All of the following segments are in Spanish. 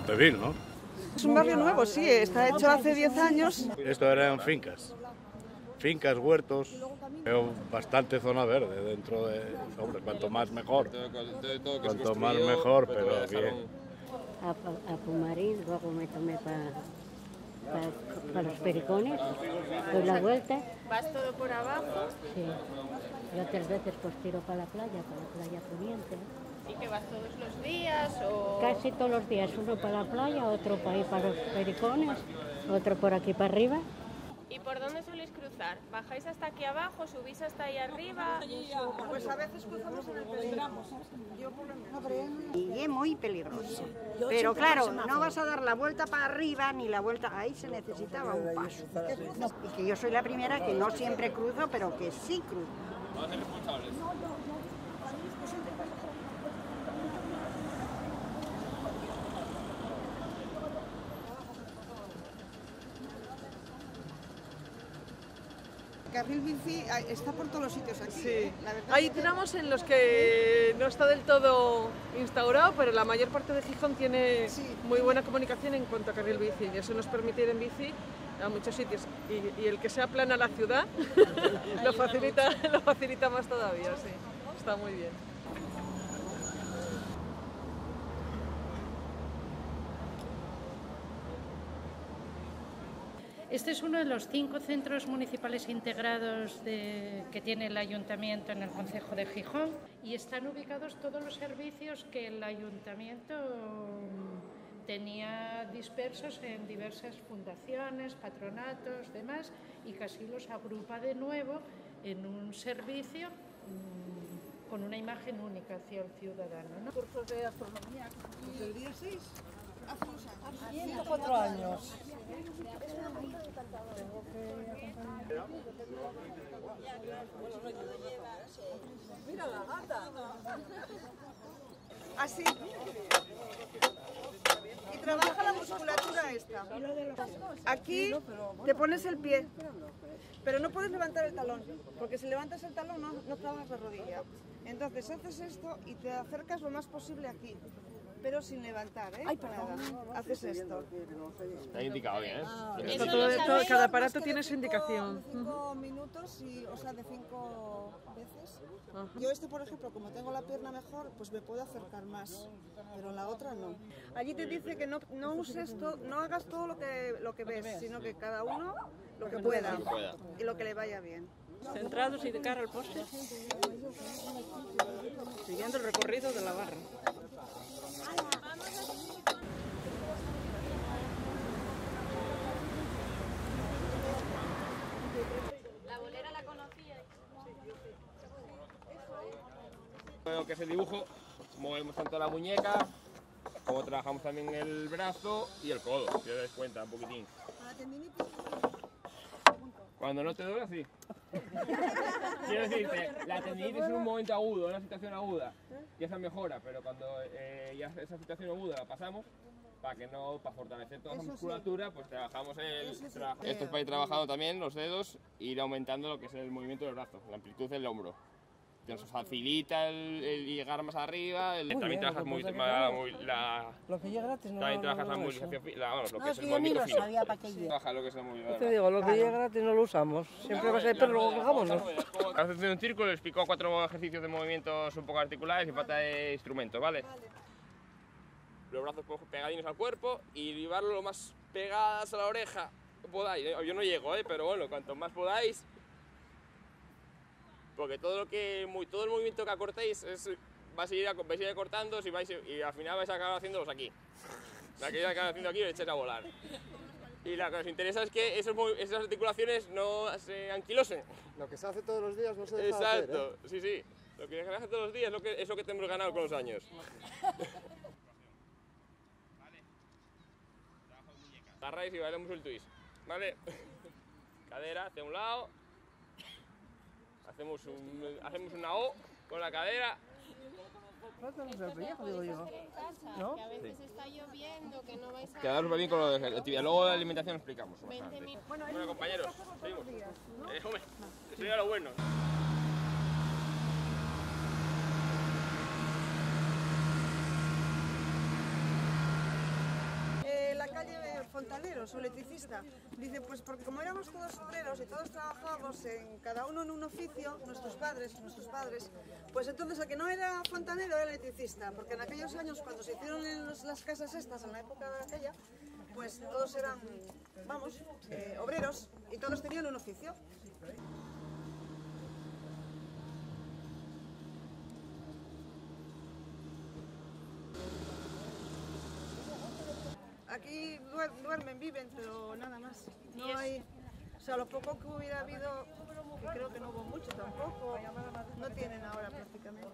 Montevil, ¿no? Es un barrio nuevo, sí, está hecho hace 10 años. Esto eran fincas, huertos, veo bastante zona verde dentro de... Hombre, cuanto más mejor, cuanto más mejor, pero bien. A Pumarín, luego me tomé para los Pericones, doy la vuelta. ¿Vas todo por abajo? Sí, y otras veces pues tiro para la playa Poniente. ¿Y que vas todos los días o...? Casi todos los días, uno para la playa, otro para ir para los Pericones, otro por aquí para arriba. ¿Y por dónde soléis cruzar? ¿Bajáis hasta aquí abajo, subís hasta ahí arriba? Pues a veces cruzamos en el peligro. Y es muy peligroso. Pero claro, no vas a dar la vuelta para arriba ni la vuelta... Ahí se necesitaba un paso. Y que yo soy la primera que no siempre cruzo, pero que sí cruzo. Vamos a ser responsables. Carril bici está por todos los sitios aquí. Sí, La verdad hay tramos en los que no está del todo instaurado, pero la mayor parte de Gijón tiene muy buena comunicación en cuanto a carril bici y eso nos permite ir en bici a muchos sitios y el que sea plana la ciudad lo facilita más todavía, sí, está muy bien. Este es uno de los 5 centros municipales integrados que tiene el Ayuntamiento en el concejo de Gijón y están ubicados todos los servicios que el Ayuntamiento tenía dispersos en diversas fundaciones, patronatos, demás, y casi los agrupa de nuevo en un servicio con una imagen única hacia el ciudadano, ¿no? Cursos de astronomía, desde el día 6. Hace 104 años. Mira la gata. Así. Y trabaja la musculatura esta. Aquí te pones el pie, pero no puedes levantar el talón, porque si levantas el talón no trabajas la rodilla. Entonces haces esto y te acercas lo más posible aquí. Pero sin levantar, ¿eh? Ay, nada. Haces esto. Está indicado bien, ¿eh? Cada aparato tiene su indicación. 5 minutos, o sea, de 5 veces. Yo por ejemplo, como tengo la pierna mejor, pues me puedo acercar más, pero en la otra no. Allí te dice que no uses no hagas todo lo que ves, sino que cada uno lo que pueda y lo que le vaya bien. Centrados y de cara al poste, siguiendo el recorrido de la barra. La bolera la conocía. Lo que es el dibujo, movemos tanto la muñeca, como trabajamos también el brazo y el codo, si os dais cuenta un poquitín. Cuando no te duele, sí. Quiero decirte, la tendinitis es un momento agudo, una situación aguda, y esa mejora, pero cuando ya esa situación aguda la pasamos, para fortalecer toda esa musculatura, pues trabajamos esto es para ir trabajando también los dedos e ir aumentando lo que es el movimiento del brazo, la amplitud del hombro. Que nos facilita el llegar más arriba, también trabajas muy Lo que llega gratis no también trabajas la movilización, lo que es el movimiento fino. Trabaja lo que es la movilidad. Te digo, lo que llega gratis no lo usamos. Siempre va a ser pero luego quejámonos. Haces un círculo, les explico 4 ejercicios de movimientos un poco articulares y falta de instrumentos, ¿vale? Los brazos pegadinos al cuerpo y llevarlo lo más pegadas a la oreja que podáis. Yo no llego, pero bueno, cuanto más podáis. Porque todo el movimiento que acortéis vais a ir cortando y al final vais a acabar haciéndolos aquí. La que acabar haciendo aquí lo echéis a volar. Y lo que nos interesa es que esas articulaciones no se anquilosen. Lo que se hace todos los días no se deja de hacer, ¿eh? Exacto, sí. Lo que se hace todos los días es lo que tenemos ganado con los años. Agarráis y bailamos el twist, ¿vale? Cadera hacia un lado. Hacemos una O con la cadera. ¿No? Que a veces está lloviendo, que no vais a... Quedaros bien con lo de la actividad. Luego la alimentación explicamos. Bueno, compañeros, seguimos. Hombre, eso ya lo bueno. calle fontaneros o electricista? Dice, pues porque como éramos todos obreros y todos trabajábamos cada uno en un oficio, nuestros padres, pues entonces el que no era fontanero era electricista, porque en aquellos años cuando se hicieron las casas estas, en la época de aquella, pues todos eran, vamos, obreros y todos tenían un oficio. Aquí duermen, viven, pero nada más. No hay, o sea, lo poco que hubiera habido, que creo que no hubo mucho tampoco, no tienen ahora prácticamente.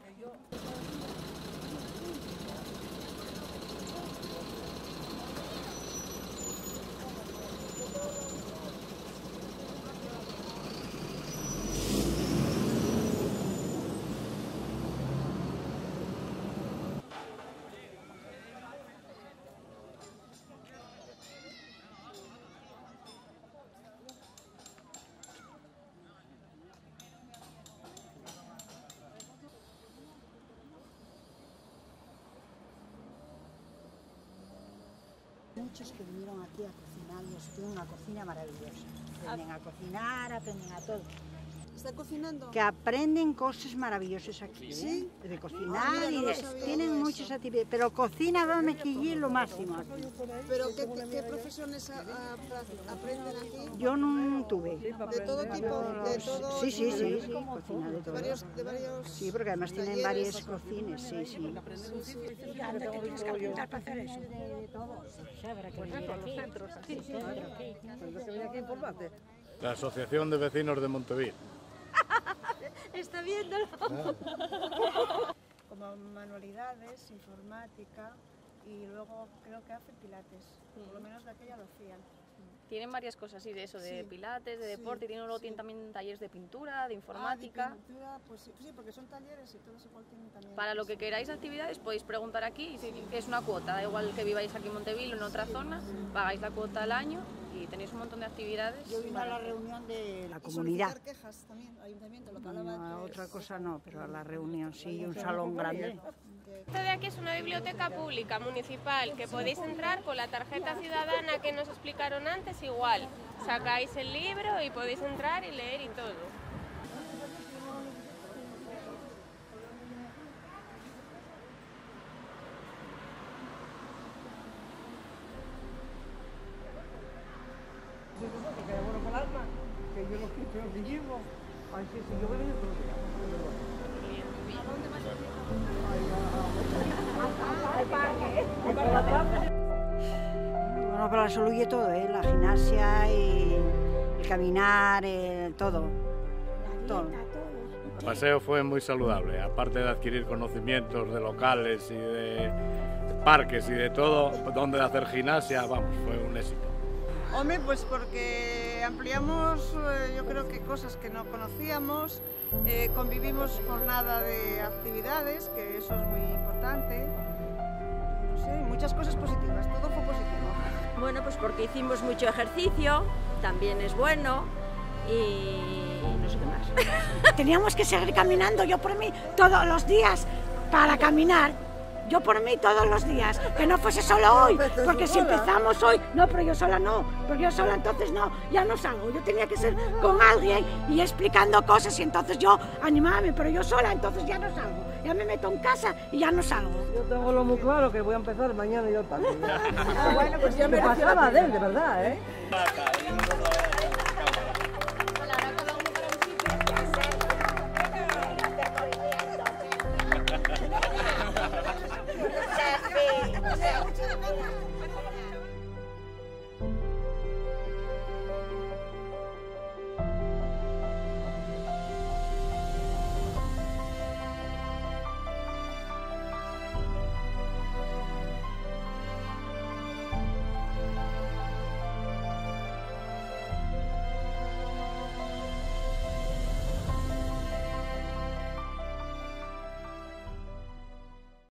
Muchos que vinieron aquí a cocinar y ellos tienen una cocina maravillosa. Aprenden a cocinar, aprenden a todo. ¿Está cocinando? Que aprenden cosas maravillosas aquí, ¿Sí? De cocinar y tienen muchas actividades, pero cocina vamos aquí lo máximo aquí. ¿Pero qué profesiones aprenden aquí? Yo no tuve. ¿De todo tipo? ¿De todo? Sí, cocina de todo. ¿De varios? Sí, porque además tienen varias cocinas, sí. ¿Dónde te tienes que apuntar para hacer eso? De todo. Habrá que venir aquí. Tendrás que venir aquí a informarte. La Asociación de Vecinos de Montevil. Está viéndolo. Como manualidades, informática y luego creo que hace pilates. Por lo menos de aquella lo hacían. Tienen varias cosas, sí, de eso, de pilates, de deporte, y luego tienen también talleres de pintura, de informática. De pintura, pues sí, porque son talleres y todos igual tienen también. Para lo que queráis actividades podéis preguntar aquí, que es una cuota, da igual que viváis aquí en Montevil o en otra zona, pagáis la cuota al año y tenéis un montón de actividades. Yo vine a la reunión de la comunidad. Quejas también, ayuntamiento, lo que No, otra cosa no, pero a la reunión sí, un salón grande. Esto de aquí es una biblioteca pública municipal que podéis entrar con la tarjeta ciudadana que nos explicaron antes igual. Sacáis el libro y podéis entrar y leer y todo. Que es bueno para el alma, que yo lo que llevo. Ay, sí, yo voy a venir todos los días. Bueno, para la salud y todo, la gimnasia y el caminar, todo. El paseo fue muy saludable, aparte de adquirir conocimientos de locales y de parques y de todo, donde hacer gimnasia, vamos, fue un éxito. Hombre, pues porque ampliamos, yo creo que cosas que no conocíamos, convivimos jornada de actividades, que eso es muy importante, no sé, muchas cosas positivas, todo fue positivo. Bueno, pues porque hicimos mucho ejercicio, también es bueno, y no sé qué más. Teníamos que seguir caminando, yo por mí, todos los días, para caminar. Yo por mí todos los días, que no fuese solo hoy, porque si empezamos hoy, no, pero yo sola no, porque yo sola entonces no, ya no salgo, yo tenía que ser con alguien y explicando cosas y entonces yo animaba, pero yo sola entonces ya no salgo, ya me meto en casa y ya no salgo. Yo tengo lo muy claro que voy a empezar mañana y yo también. Bueno, pues ya me pasaba de él, de verdad, ¿eh? Sí.